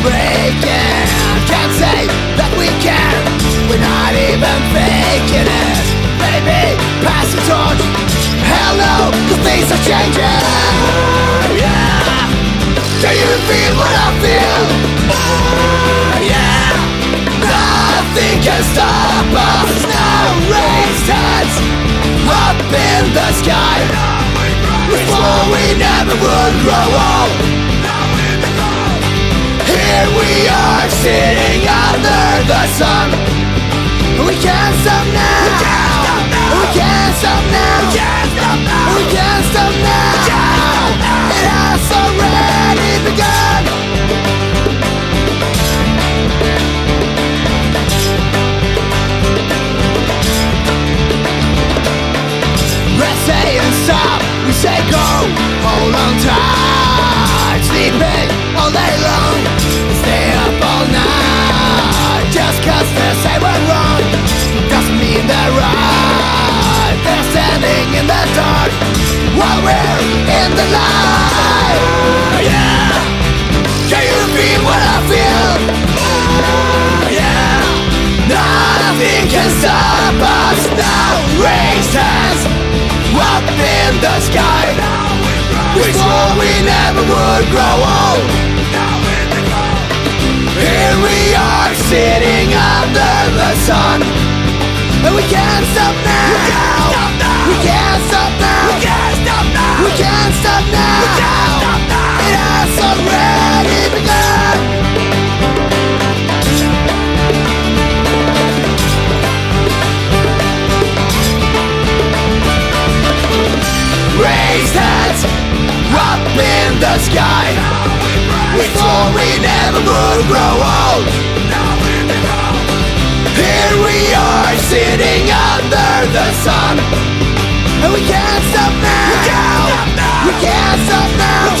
breaking. Can't say that we can, we're not even faking it. Baby, pass the torch. Hell no, the things are changing. Yeah, can you feel what I feel? Yeah, nothing can stop us now. Raised heads up in the sky. We swore we never would grow old. Here we are sitting under the sun. We can't stop now. We can't stop now. We can't stop now. It has already begun. Let's say and stop. We say go. Hold on tight. Sleeping all day long. Stay up all night. Just cause they say we're wrong doesn't mean they're right. They're standing in the dark while we're in the light. Yeah, can you feel what I feel? Yeah, nothing can stop us now. Raised hands up in the sky. We swore we never would grow old. Here we are sitting under the sun. And we can't stop now. We can't stop now. We can't stop now. We can't stop now. It has already begun. Raised heads up in the sky. We swore we never would grow old. Here we are sitting under the sun. And we can't stop now. We can't stop now.